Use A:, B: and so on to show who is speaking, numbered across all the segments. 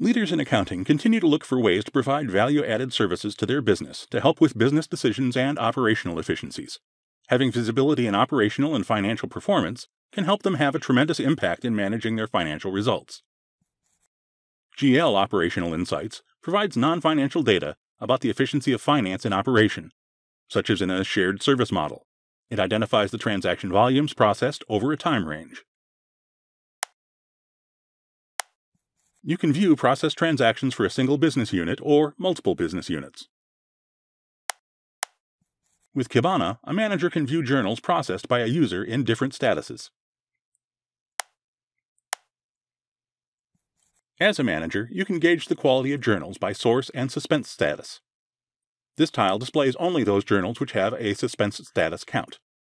A: Leaders in accounting continue to look for ways to provide value-added services to their business to help with business decisions and operational efficiencies. Having visibility in operational and financial performance can help them have a tremendous impact in managing their financial results. GL Operational Insights provides non-financial data about the efficiency of finance in operation, such as in a shared service model. It identifies the transaction volumes processed over a time range. You can view processed transactions for a single business unit or multiple business units. With Kibana, a manager can view journals processed by a user in different statuses. As a manager, you can gauge the quality of journals by source and suspense status. This tile displays only those journals which have a suspense status count.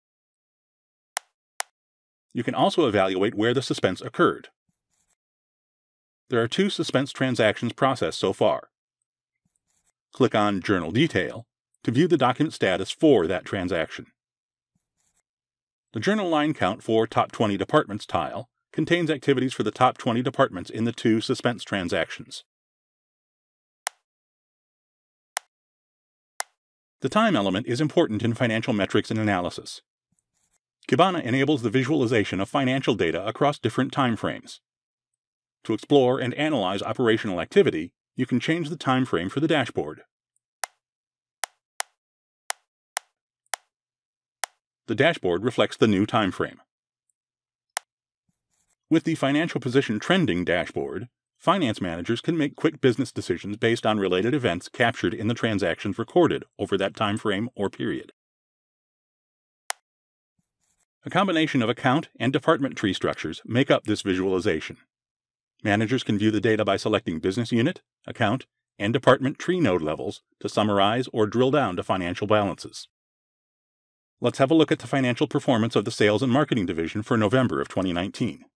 A: You can also evaluate where the suspense occurred. There are 2 suspense transactions processed so far. Click on Journal Detail to view the document status for that transaction. The Journal Line Count for Top 20 Departments tile contains activities for the top 20 departments in the 2 suspense transactions. The time element is important in financial metrics and analysis. Kibana enables the visualization of financial data across different time frames. To explore and analyze operational activity, you can change the time frame for the dashboard. The dashboard reflects the new time frame. With the Financial Position Trending dashboard, finance managers can make quick business decisions based on related events captured in the transactions recorded over that time frame or period. A combination of account and department tree structures make up this visualization. Managers can view the data by selecting business unit, account, and department tree node levels to summarize or drill down to financial balances. Let's have a look at the financial performance of the Sales and Marketing Division for November of 2019.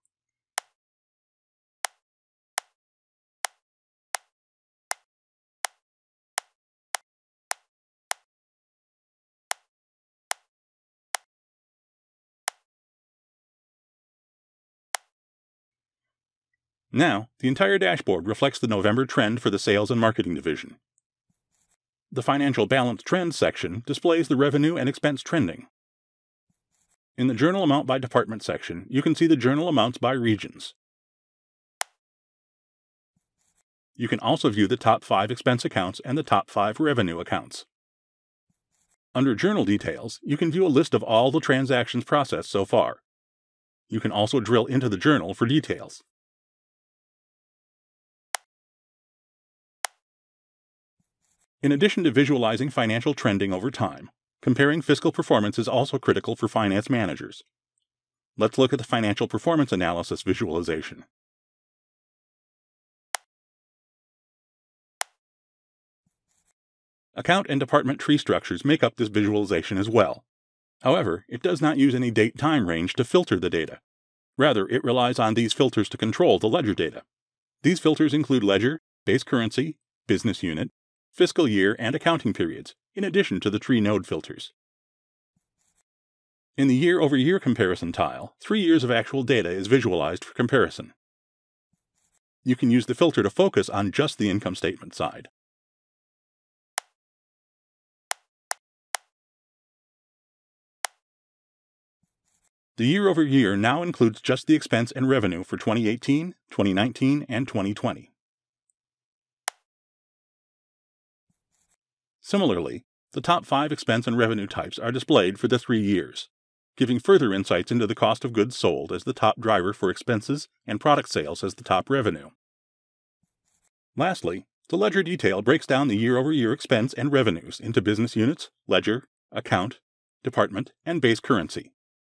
A: Now, the entire dashboard reflects the November trend for the Sales and Marketing Division. The Financial Balance Trends section displays the revenue and expense trending. In the Journal Amount by Department section, you can see the journal amounts by regions. You can also view the top 5 expense accounts and the top 5 revenue accounts. Under Journal Details, you can view a list of all the transactions processed so far. You can also drill into the journal for details. In addition to visualizing financial trending over time, comparing fiscal performance is also critical for finance managers. Let's look at the financial performance analysis visualization. Account and department tree structures make up this visualization as well. However, it does not use any date-time range to filter the data. Rather, it relies on these filters to control the ledger data. These filters include ledger, base currency, business unit, fiscal year, and accounting periods, in addition to the tree node filters. In the year-over-year comparison tile, 3 years of actual data is visualized for comparison. You can use the filter to focus on just the income statement side. The year-over-year now includes just the expense and revenue for 2018, 2019, and 2020. Similarly, the top 5 expense and revenue types are displayed for the 3 years, giving further insights into the cost of goods sold as the top driver for expenses and product sales as the top revenue. Lastly, the ledger detail breaks down the year-over-year expense and revenues into business units, ledger, account, department, and base currency.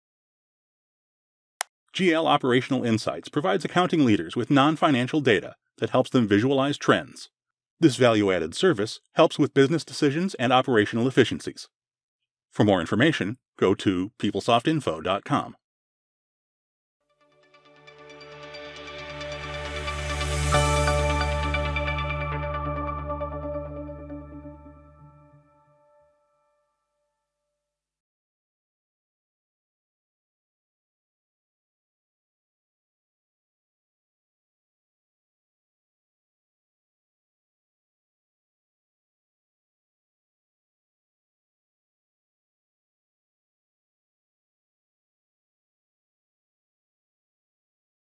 A: GL Operational Insights provides accounting leaders with non-financial data that helps them visualize trends. This value-added service helps with business decisions and operational efficiencies. For more information, go to PeopleSoftInfo.com.